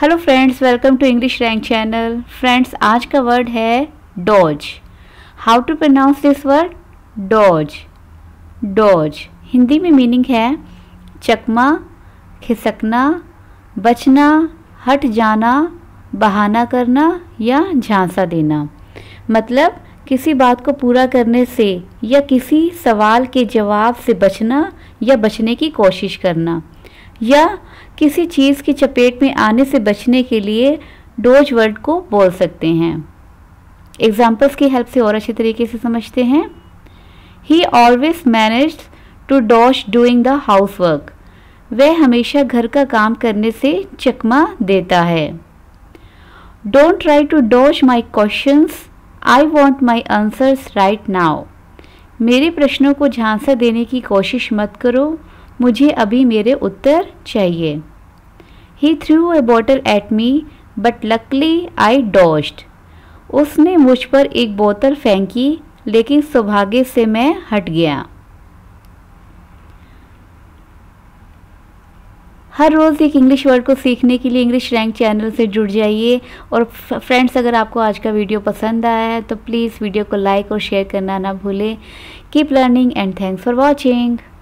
Hello friends, welcome to English rank channel. Friends, आज का word है dodge. How to pronounce this word? Dodge. Dodge Hindi में meaning है चकमा, खिसकना, बचना, हट जाना, बहाना करना या झांसा देना। मतलब किसी बात को पूरा करने से या किसी सवाल के जवाब से बचना या बचने की कोशिश करना, या किसी चीज़ की चपेट में आने से बचने के लिए डॉज वर्ड को बोल सकते हैं। एग्जाम्पल्स की हेल्प से और अच्छे तरीके से समझते हैं। He always managed to dodge doing the house work. वह हमेशा घर का काम करने से चकमा देता है। Don't try to dodge my questions, I want my answers right now. मेरे प्रश्नों को झांसा देने की कोशिश मत करो, मुझे अभी मेरे उत्तर चाहिए। He threw a bottle at me, but luckily I dodged. उसने मुझ पर एक बोतल फेंकी, लेकिन सौभाग्य से मैं हट गया। हर रोज़ एक इंग्लिश वर्ड को सीखने के लिए इंग्लिश रैंक चैनल से जुड़ जाइए। और फ्रेंड्स, अगर आपको आज का वीडियो पसंद आया है तो प्लीज़ वीडियो को लाइक और शेयर करना ना भूलें। Keep learning and thanks for watching.